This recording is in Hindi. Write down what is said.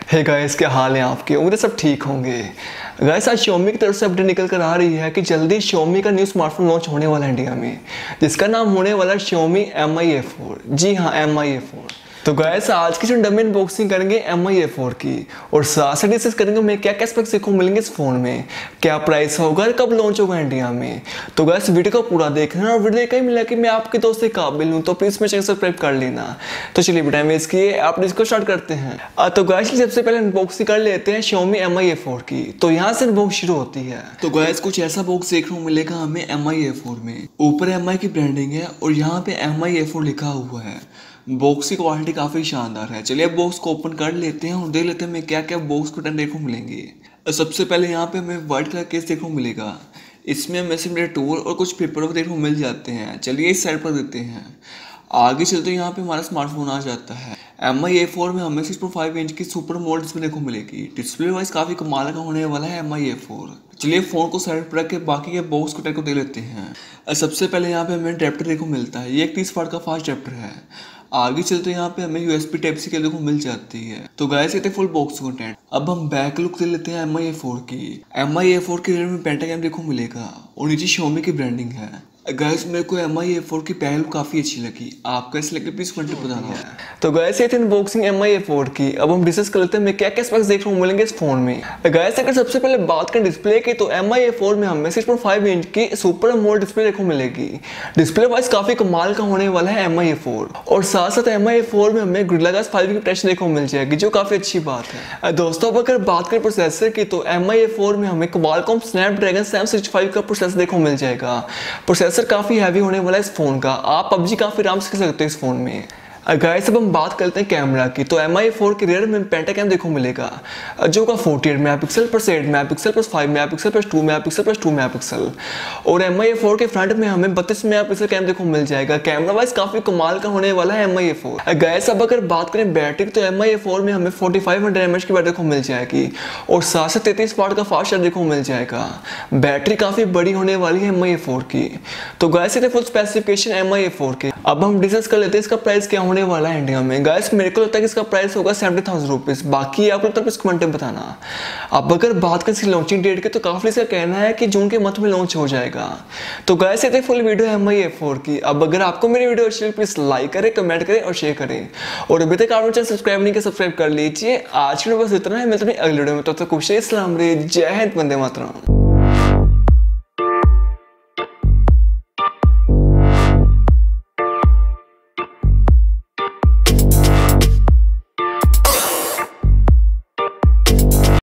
हे गाइस, क्या हाल है आपके? उम्मीद है सब ठीक होंगे। गाइस, आज Xiaomi की तरफ से अपडेट निकल कर आ रही है कि जल्दी Xiaomi का न्यू स्मार्टफोन लॉन्च होने वाला है इंडिया में, जिसका नाम होने वाला है Xiaomi Mi A4। जी हाँ, Mi A4। तो गाइस, आज की जो डमी अनबॉक्सिंग करेंगे Mi A4 की, और साथ साथ डिस्कस करेंगे हमें क्या क्या स्पेक्स देखने को मिलेंगे इस फोन में, क्या प्राइस होगा और कब लॉन्च होगा इंडिया में। तो गाइस, वीडियो को पूरा देखना, और वीडियो कहीं मिला कि मैं आपके दोस्त से काबिल हूँ तो प्लीज मेरे चैनल सब्सक्राइब कर लेना। तो चलिए बिना टाइम वेस्ट किए आप इसको स्टार्ट करते हैं। तो गाइस, सबसे पहले अनबॉक्सिंग कर लेते हैं Xiaomi Mi A4 की। तो यहाँ से अनबॉक्स शुरू होती है। तो गाइस, कुछ ऐसा बॉक्स देखने को मिलेगा हमें Mi A4 में। ऊपर Mi की ब्रांडिंग है और यहाँ पे Mi A4 लिखा हुआ है। बॉक्स की क्वालिटी काफ़ी शानदार है। चलिए अब बॉक्स को ओपन कर लेते हैं और देख लेते हैं हमें क्या क्या बॉक्स को देखने को मिलेंगे। सबसे पहले यहाँ पे हमें व्हाइट कलर केस देखने को मिलेगा। इसमें हमें सिर्फ टूल और कुछ पेपर देखने को मिल जाते हैं। चलिए इस साइड पर देते हैं। आगे चलते यहाँ पे हमारा स्मार्टफोन आ जाता है। Mi A4 में हमें 6.5 इंच की सुपर मोड डिस्प्ले देखने को मिलेगी। डिस्प्ले वाइज काफ़ी कमाल का होने वाला है Mi A4। चलिए फ़ोन को साइड पर रख के बाकी के बॉक्स को दे लेते हैं। सबसे पहले यहाँ पे हमें अडेप्टर देखने को मिलता है। ये एक 30 वाट का फास्ट अडेप्टर है। आगे चलते यहाँ पे हमें USB Type-C केबल को मिल जाती है। तो गाइस, ये थे फुल बॉक्स कंटेंट। अब हम बैक लुक दे लेते हैं Mi A4 की। Mi A4 के रियर में पेंटाग्राम देखो मिलेगा और नीचे Xiaomi की ब्रांडिंग है। गाइस, मेरे को Mi A4 की पहल काफ़ी अच्छी लगी। आपको ऐसे लगे प्लीज कमेंट में बताना। तो गाइस, ये थी अनबॉक्सिंग Mi A4 की। अब हम डिस्कस कर लेते हैं क्या क्या स्पेक्स देखने को मिलेंगे इस फोन में। गाइस, अगर सबसे पहले बात करें डिस्प्ले की, तो Mi A4 में हमें 6.5 इंच की सुपर एमोलेड डिस्प्ले देखने को मिलेगी। डिस्प्ले वाइज काफ़ी कमाल का होने वाला है Mi A4। और साथ साथ Mi A4 में हमें Gorilla Glass 5 की प्रोटेक्शन देखने को मिल जाएगी, जो काफ़ी अच्छी बात है। दोस्तों, अब अगर बात करें प्रोसेसर की, तो Mi A4 में हमें Qualcomm Snapdragon 765 का प्रोसेसर देखने को मिल जाएगा। प्रोसेसर काफ़ी हैवी होने वाला है इस फोन का। आप PUBG काफ़ी आराम से खेल सकते हो इस फोन में। गाइस, अब हम बात करते हैं कैमरा की। तो Mi A4 के रियर में पेंटाग्राम देखो मिलेगा, जो का 48 megapixel plus 8 megapixel plus 5 megapixel plus 2 megapixel plus 2 megapixel. और Mi A4 के फ्रंट में हमें 32 मेगापिक्सल कैमरा देखो मिल जाएगा। कैमरा वाइज काफ़ी कमाल का होने वाला है Mi A4। गाइस, अब अगर बात करें बैटरी, तो Mi A4 में हमें 4500 mAh की बैटरी को मिल जाएगी और साथ साथ 33 वाट का फास्ट चार्ज देखो मिल जाएगा। बैटरी काफ़ी बड़ी होने वाली है Mi A4 की। तो गाइस, ये फुल स्पेसिफिकेशन Mi A4 के। अब हम डिस्कस कर लेते हैं इसका प्राइस क्या होने वाला है इंडिया में। गाइस, मेरे को लगता है कि इसका प्राइस होगा 70,000 रुपीज़। बाकी आपको लगता है कमेंट में बताना। अब अगर बात करें इसकी लॉन्चिंग डेट की, तो काफ़ी इसका कहना है कि जून के मंथ में लॉन्च हो जाएगा। तो गाइस, ये फुल वीडियो है Mi A4 की। अब अगर आपको मेरी वीडियो अच्छी लगी, प्लीज लाइक करें, कमेंट करें और शेयर करें। और अभी तक आपने चैनल सब्सक्राइब नहीं किया, सब्सक्राइब कर लीजिए। आज के लिए बस इतना है। मिलते हैं अगले वीडियो में। तो खुश रहिए, सलाम रहिए, जय हिंद, वंदे मातरम।